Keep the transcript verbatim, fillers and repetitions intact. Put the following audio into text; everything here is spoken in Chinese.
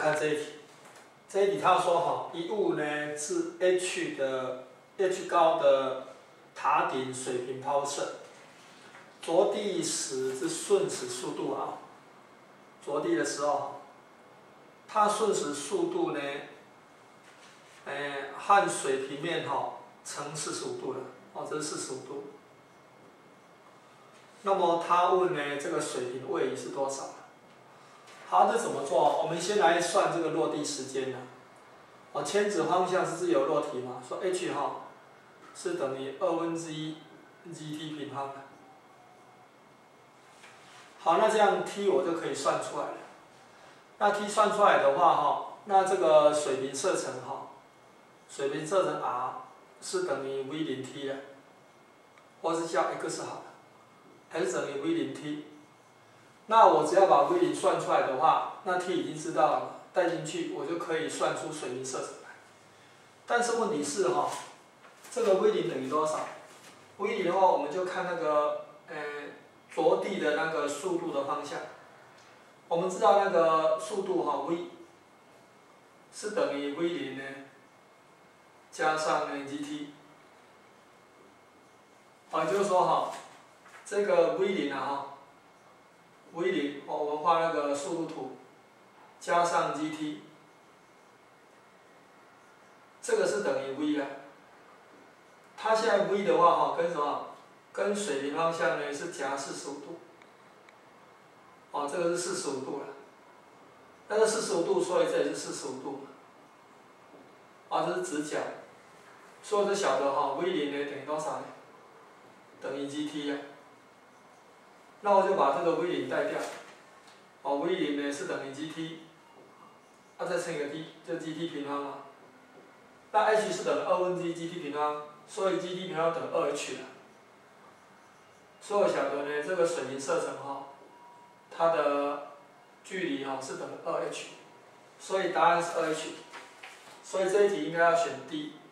看这一题，这一题他说哈，一物呢是 h 的 h 高的塔顶水平抛射，着地时是瞬时速度啊，着地的时候，它瞬时速度呢，诶、和水平面哈成四十五度了，哦，这是四十五度。那么他问呢，这个水平位移是多少？好，这怎么做？我们先来算这个落地时间呢。哦，牵指方向是自由落体嘛，说 h 哈是等于二分之一 gt 平方。好，那这样 t 我就可以算出来了。那 t 算出来的话哈，那这个水平射程哈，水平射程 r 是等于 v 零 t 的，或是叫 x 好了 ，x 等于 v 零 t。那我只要把 v 零算出来的话，那 t 已经知道了，带进去我就可以算出水平射程来。但是问题是哈，这个 v 零等于多少 ？v 零的话，我们就看那个呃着地的那个速度的方向。我们知道那个速度哈 v 是等于 v 零呢加上呢 gt。啊，就是说哈，这个 v 零啊哈。v 零，哦，我们画那个速度图，加上 gt， 这个是等于 v 啊。它现在 v 的话哈，跟什么？跟水平方向呢是夹四十五度。哦，这个是四十五度了。那个四十五度，所以这也是四十五度。啊，这是直角。所以我就晓得哈 ，v 零呢等于多少呢？等于 gt 啊。那我就把这个 v 零带掉，哦 ，v 零呢是等于 gt， 那、啊、再乘以个 t， 就 gt 平方嘛。那 h 是等于二分之一 gt 平方，所以 gt 平方等于二 h 了。所以我晓得呢，这个水平射程哈，它的距离哈是等于二 h， 所以答案是二 h， 所以这一题应该要选 D。